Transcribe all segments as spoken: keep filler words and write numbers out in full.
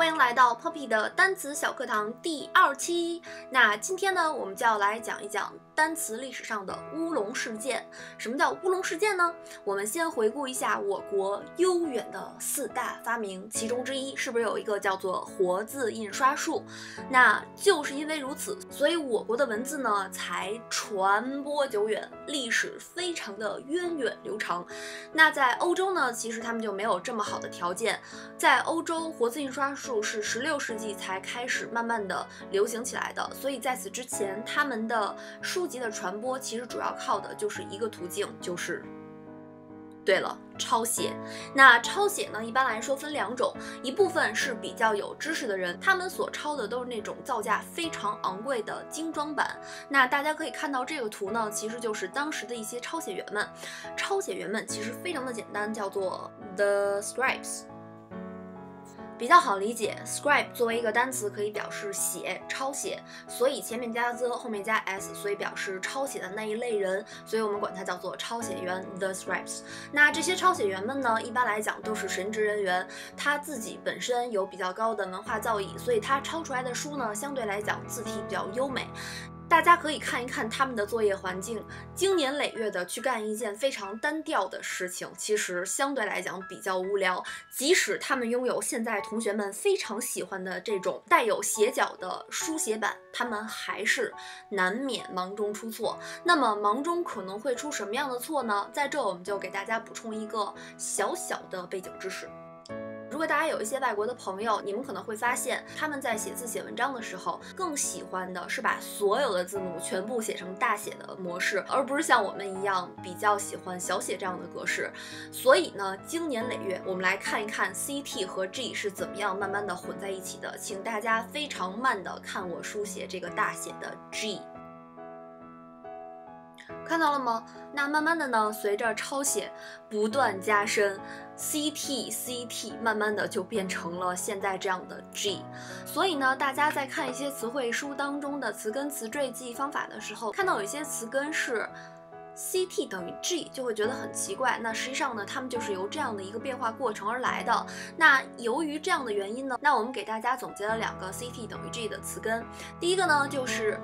欢迎来到 Poppy 的单词小课堂第二期。那今天呢，我们就要来讲一讲单词历史上的乌龙事件。什么叫乌龙事件呢？我们先回顾一下我国悠远的四大发明，其中之一是不是有一个叫做活字印刷术？那就是因为如此，所以我国的文字呢才传播久远，历史非常的源远流长。那在欧洲呢，其实他们就没有这么好的条件，在欧洲活字印刷术是十六世纪才开始慢慢的流行起来的，所以在此之前，他们的书籍的传播其实主要靠的就是一个途径，就是对了，抄写。那抄写呢，一般来说分两种，一部分是比较有知识的人，他们所抄的都是那种造价非常昂贵的精装版。那大家可以看到这个图呢，其实就是当时的一些抄写员们。抄写员们其实非常的简单，叫做 the scribes。比较好理解 ，scribe 作为一个单词可以表示写、抄写，所以前面加 the， 后面加 s， 所以表示抄写的那一类人，所以我们管它叫做抄写员 the scribes。那这些抄写员们呢，一般来讲都是神职人员，他自己本身有比较高的文化造诣，所以他抄出来的书呢，相对来讲字体比较优美。大家可以看一看他们的作业环境，经年累月的去干一件非常单调的事情，其实相对来讲比较无聊。即使他们拥有现在同学们非常喜欢的这种带有斜角的书写板，他们还是难免忙中出错。那么忙中可能会出什么样的错呢？在这我们就给大家补充一个小小的背景知识。如果大家有一些外国的朋友，你们可能会发现他们在写字写文章的时候，更喜欢的是把所有的字母全部写成大写的模式，而不是像我们一样比较喜欢小写这样的格式。所以呢，经年累月，我们来看一看 C T 和 G 是怎么样慢慢的混在一起的。请大家非常慢的看我书写这个大写的 G。看到了吗？那慢慢的呢，随着抄写不断加深 ，C T C T 慢慢的就变成了现在这样的 G。所以呢，大家在看一些词汇书当中的词根词缀记忆方法的时候，看到有一些词根是 C T 等于 G， 就会觉得很奇怪。那实际上呢，它们就是由这样的一个变化过程而来的。那由于这样的原因呢，那我们给大家总结了两个 C T 等于 G 的词根。第一个呢，就是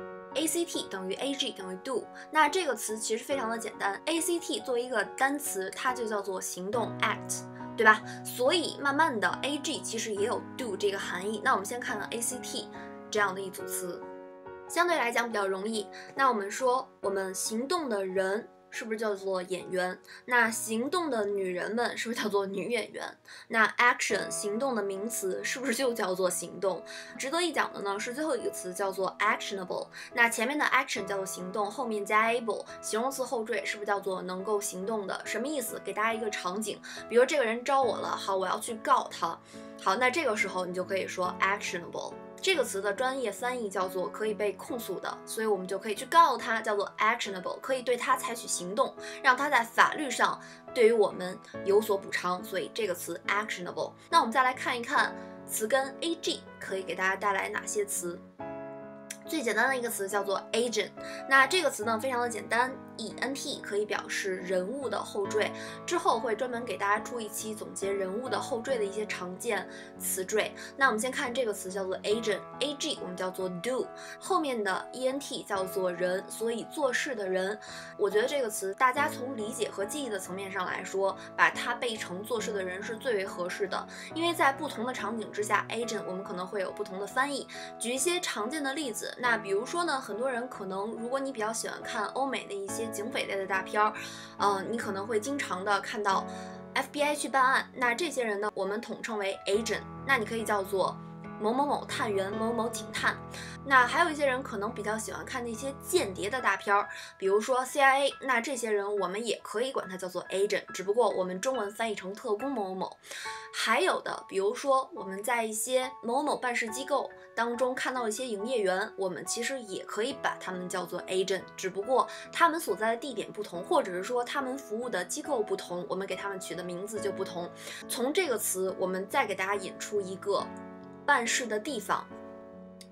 A C T 等于 A G 等于 do， 那这个词其实非常的简单。A C T 作为一个单词，它就叫做行动 act， 对吧？所以慢慢的 A G 其实也有 do 这个含义。那我们先看看 A C T 这样的一组词，相对来讲比较容易。那我们说我们行动的人是不是叫做演员？那行动的女人们是不是叫做女演员？那 action 行动的名词是不是就叫做行动？值得一讲的呢是最后一个词叫做 actionable。那前面的 action 叫做行动，后面加 able 形容词后缀是不是叫做能够行动的？什么意思？给大家一个场景，比如这个人招我了，好，我要去告他。好，那这个时候你就可以说 actionable。这个词的专业翻译叫做可以被控诉的，所以我们就可以去告他，叫做 actionable， 可以对他采取行动，让他在法律上对于我们有所补偿，所以这个词 actionable。那我们再来看一看词根 ag 可以给大家带来哪些词。最简单的一个词叫做 agent， 那这个词呢非常的简单 ，ent 可以表示人物的后缀，之后会专门给大家出一期总结人物的后缀的一些常见词缀。那我们先看这个词叫做 agent，ag 我们叫做 do， 后面的 ent 叫做人，所以做事的人。我觉得这个词大家从理解和记忆的层面上来说，把它背成做事的人是最为合适的，因为在不同的场景之下 agent 我们可能会有不同的翻译。举一些常见的例子。那比如说呢，很多人可能，如果你比较喜欢看欧美的一些警匪类的大片儿，嗯、呃，你可能会经常的看到 F B I 去办案。那这些人呢，我们统称为 agent。那你可以叫做某某某探员、某某警探。那还有一些人可能比较喜欢看那些间谍的大片儿，比如说 C I A。那这些人我们也可以管它叫做 agent， 只不过我们中文翻译成特工某某某。还有的，比如说我们在一些某某办事机构当中看到一些营业员，我们其实也可以把他们叫做 agent， 只不过他们所在的地点不同，或者是说他们服务的机构不同，我们给他们取的名字就不同。从这个词，我们再给大家引出一个办事的地方。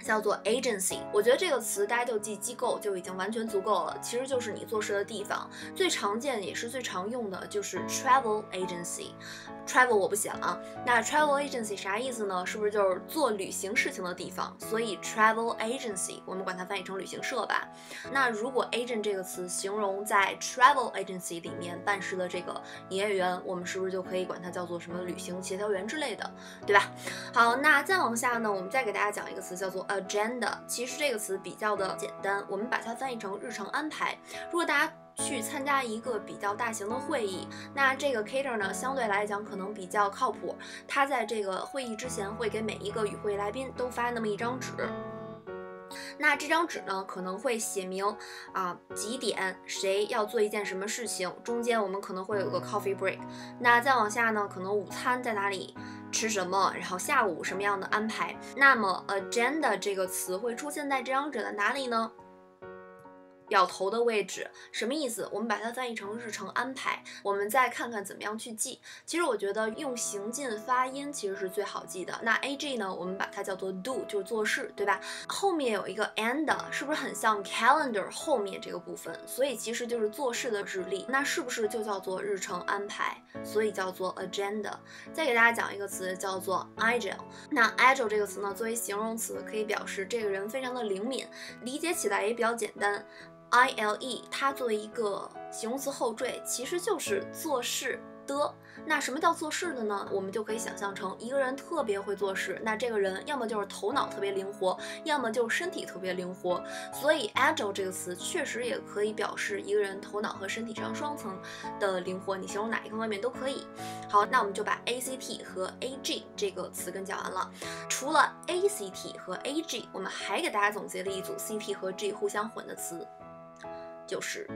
叫做 agency， 我觉得这个词大家就记机构就已经完全足够了，其实就是你做事的地方。最常见也是最常用的就是 travel agency。travel 我不想啊，那 travel agency 啥意思呢？是不是就是做旅行事情的地方？所以 travel agency 我们管它翻译成旅行社吧。那如果 agent 这个词形容在 travel agency 里面办事的这个营业员，我们是不是就可以管它叫做什么旅行协调员之类的，对吧？好，那再往下呢，我们再给大家讲一个词叫做 agenda。其实这个词比较的简单，我们把它翻译成日程安排。如果大家去参加一个比较大型的会议，那这个 cater 呢相对来讲可能比较靠谱，他在这个会议之前会给每一个与会来宾都发那么一张纸。那这张纸呢，可能会写明啊几点谁要做一件什么事情，中间我们可能会有个 coffee break。那再往下呢，可能午餐在哪里吃什么，然后下午什么样的安排。那么 agenda 这个词会出现在这张纸的哪里呢？表头的位置，什么意思？我们把它翻译成日程安排。我们再看看怎么样去记。其实我觉得用行进发音其实是最好记的。那 ag 呢，我们把它叫做 do， 就是做事，对吧？后面有一个 and， 是不是很像 calendar 后面这个部分？所以其实就是做事的日历。那是不是就叫做日程安排？所以叫做 agenda。再给大家讲一个词叫做 agile。那 agile 这个词呢，作为形容词，可以表示这个人非常的灵敏，理解起来也比较简单。ile 它作为一个形容词后缀，其实就是做事的。那什么叫做事的呢？我们就可以想象成一个人特别会做事，那这个人要么就是头脑特别灵活，要么就是身体特别灵活。所以 agile 这个词确实也可以表示一个人头脑和身体上双层的灵活，你形容哪一个方面都可以。好，那我们就把 act 和 ag 这个词根讲完了。除了 act 和 ag， 我们还给大家总结了一组 ct 和 g 互相混的词，就是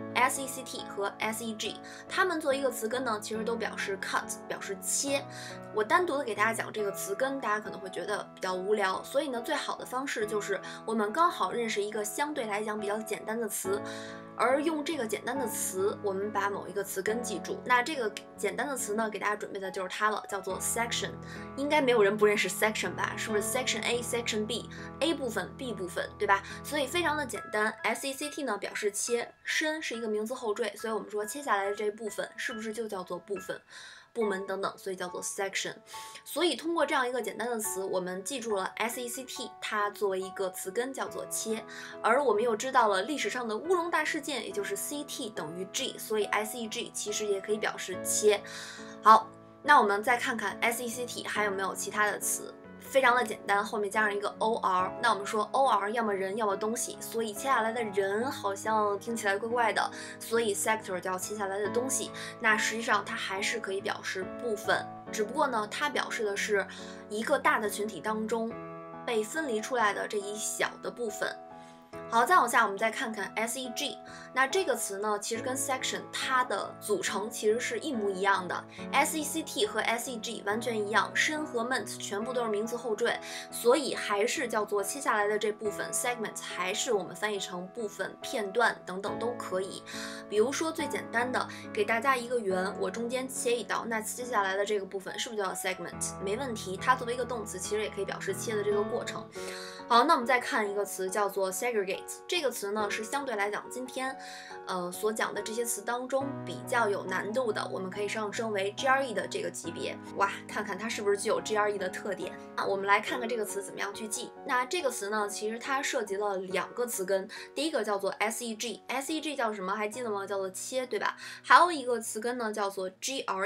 sect 和 seg， 它们作为一个词根呢，其实都表示 cut， 表示切。我单独的给大家讲这个词根，大家可能会觉得比较无聊，所以呢，最好的方式就是我们刚好认识一个相对来讲比较简单的词，而用这个简单的词，我们把某一个词根记住。那这个简单的词呢，给大家准备的就是它了，叫做 section。应该没有人不认识 section 吧？是不是 section A、section B，A 部分、B 部分，对吧？所以非常的简单。sect 呢表示切，身是一个名词后缀，所以我们说切下来的这部分是不是就叫做部分？部门等等，所以叫做 section。所以通过这样一个简单的词，我们记住了 sect 它作为一个词根叫做切，而我们又知道了历史上的乌龙大事件，也就是 ct 等于 g， 所以 seg 其实也可以表示切。好，那我们再看看 sect 还有没有其他的词。非常的简单，后面加上一个 or。 那我们说 or 要么人要么东西，所以切下来的人好像听起来怪怪的，所以 sector 叫切下来的东西。那实际上它还是可以表示部分，只不过呢，它表示的是一个大的群体当中被分离出来的这一小的部分。好，再往下我们再看看 seg。 那这个词呢，其实跟 section 它的组成其实是一模一样的。 sect 和 seg 完全一样，身和 ment 全部都是名词后缀，所以还是叫做切下来的这部分 segment， 还是我们翻译成部分、片段等等都可以。比如说最简单的，给大家一个圆，我中间切一刀，那切下来的这个部分是不是叫 segment？ 没问题，它作为一个动词，其实也可以表示切的这个过程。好，那我们再看一个词叫做 segregate。 这个词呢是相对来讲今天呃所讲的这些词当中比较有难度的，我们可以上升为 G R E 的这个级别。哇，看看它是不是具有 G R E 的特点啊？我们来看看这个词怎么样去记。那这个词呢，其实它涉及了两个词根，第一个叫做 seg，seg 叫什么？还记得吗？叫做切，对吧？还有一个词根呢叫做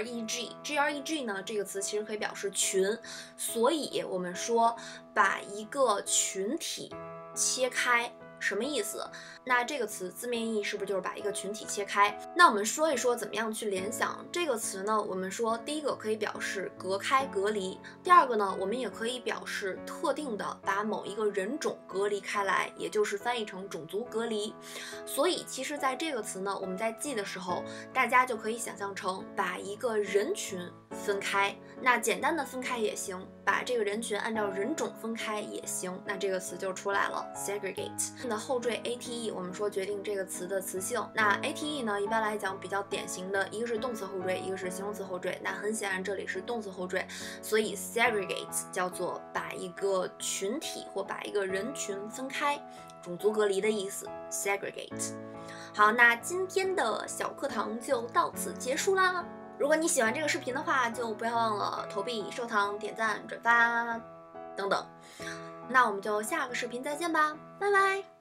greg，greg 呢这个词其实可以表示群，所以我们说把一个群体切开。什么意思？那这个词字面意义是不是就是把一个群体切开？那我们说一说怎么样去联想这个词呢？我们说第一个可以表示隔开、隔离，第二个呢，我们也可以表示特定的把某一个人种隔离开来，也就是翻译成种族隔离。所以其实在这个词呢，我们在记的时候，大家就可以想象成把一个人群分开，那简单的分开也行，把这个人群按照人种分开也行，那这个词就出来了 segregate。 的后缀 ate， 我们说决定这个词的词性。那 ate 呢，一般来讲比较典型的一个是动词后缀，一个是形容词后缀。那很显然这里是动词后缀，所以 segregate 叫做把一个群体或把一个人群分开，种族隔离的意思 segregate。好，那今天的小课堂就到此结束啦。如果你喜欢这个视频的话，就不要忘了投币、收藏、点赞、转发等等。那我们就下个视频再见吧，拜拜。